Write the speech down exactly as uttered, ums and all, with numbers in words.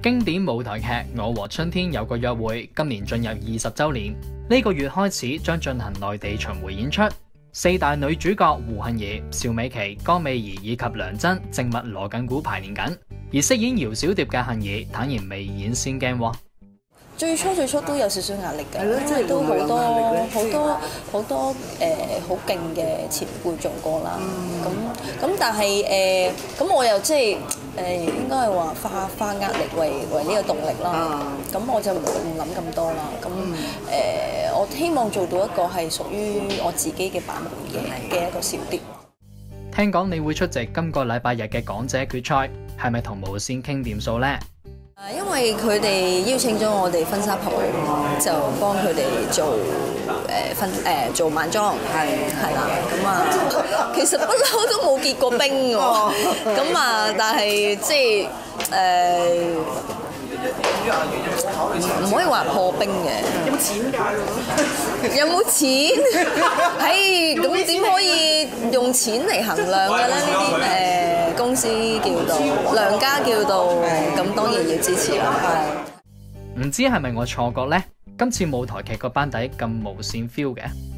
經典舞台劇《我和春天有個約會》今年進入二十週年，呢、這個月開始將進行內地巡迴演出。四大女主角胡杏兒、邵美琪、江美儀以及梁真正密鑼緊鼓排練緊，而飾演姚小蝶嘅杏兒坦言未演先驚喎。 最初最初都有少少壓力㗎， 因為都好多好多好多誒好勁嘅前輩做過啦。咁咁、嗯、但係誒咁我又即係誒應該係話花花壓力為為呢個動力啦。咁、嗯、我就唔唔諗咁多啦。咁誒、嗯呃、我希望做到一個係屬於我自己嘅版本嘅嘅一個小蝶。 聽講你會出席今個禮拜日嘅港姐決賽，係咪同無線傾掂數呢？ 因為佢哋邀請咗我哋婚紗鋪，就幫佢哋做誒婚誒做晚裝，係係啦，咁啊，其實不嬲都冇結過冰喎，咁啊，但係即係誒唔可以話破冰嘅。有冇錢㗎？有冇錢？係咁點可以用錢嚟衡量嘅咧？呢啲誒公司叫到良家叫到，咁當然要支持啦。 唔知係咪我錯覺呢？今次舞台劇個班底咁無線 feel 嘅。